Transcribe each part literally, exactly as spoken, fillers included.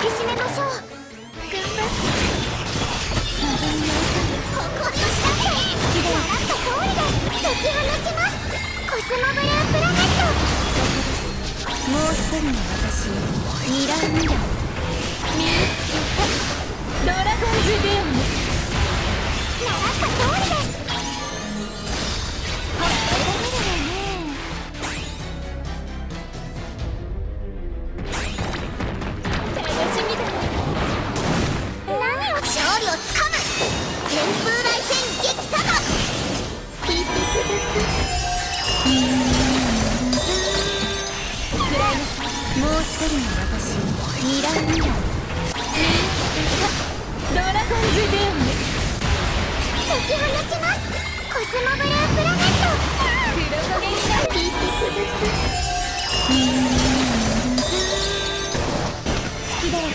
引き締めましょう。頑張って誇りをしたって好きで習った通りです。解き放ちます。コスモブループラネット。もう一人の私をミラーミラー見つけた。ドラゴンズデーモン習った通りです。ほっといられるわね。楽しみだね。何を勝利をつかむ旋風雷戦激サガ。聞いてください。くらいなさい。もう一人の私をミラーミラードラゴンズデーモン解き放ちます。コスモブループラネット。黒焦げになる。聞いてください。好きだらけです。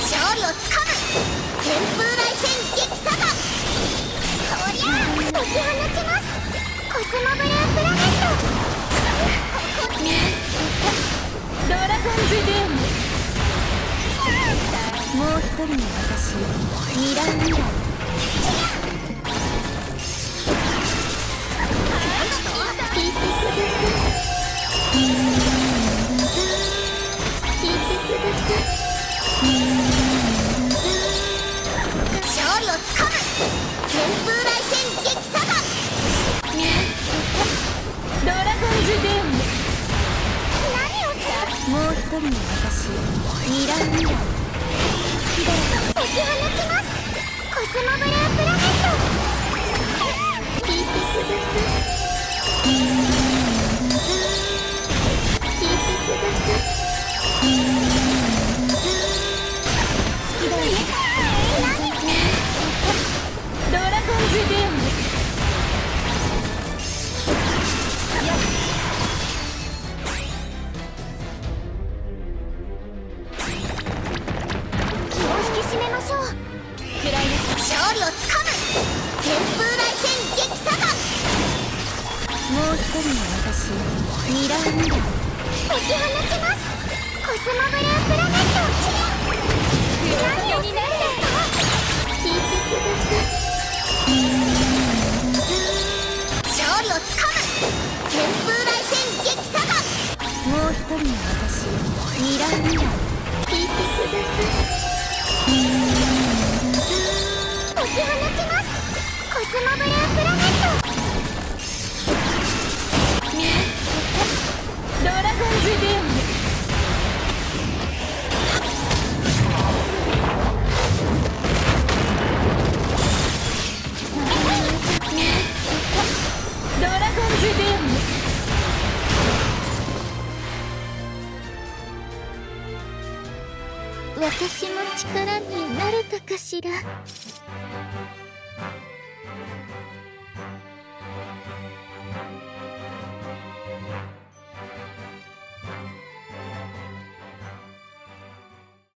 勝利をつかむ旋風雷戦激サガ。こりゃ解き放ちます。コスモブループラネット。見つけた。ドラゴンズデーモンもう一人の私をミラーミラー聞いてください。聞いてください。勝利をつかむ旋風雷戦激サガ。見つけた。ドラゴンズデーモン何をする。もう一人の私をミラーミラー解き放ちます。コスモブループラネット。聞いてください。聞いてください。好きだよ。何ドラゴンズデーモン締めましょう。クライナス勝利をつかむ旋風雷戦激サガ。もう一人の私をミラーミラー解き放ちます。コスモブループラネット。黒焦げになるですか。聞いてください。勝利をつかむ旋風雷戦激サガ。もう一人の私をミラーミラー聞いてください。解き放ちます。コスモブループラネット。見つけた。ドラゴンズデーモン見つけた。ドラゴンズデーモン私も力になれたかしら。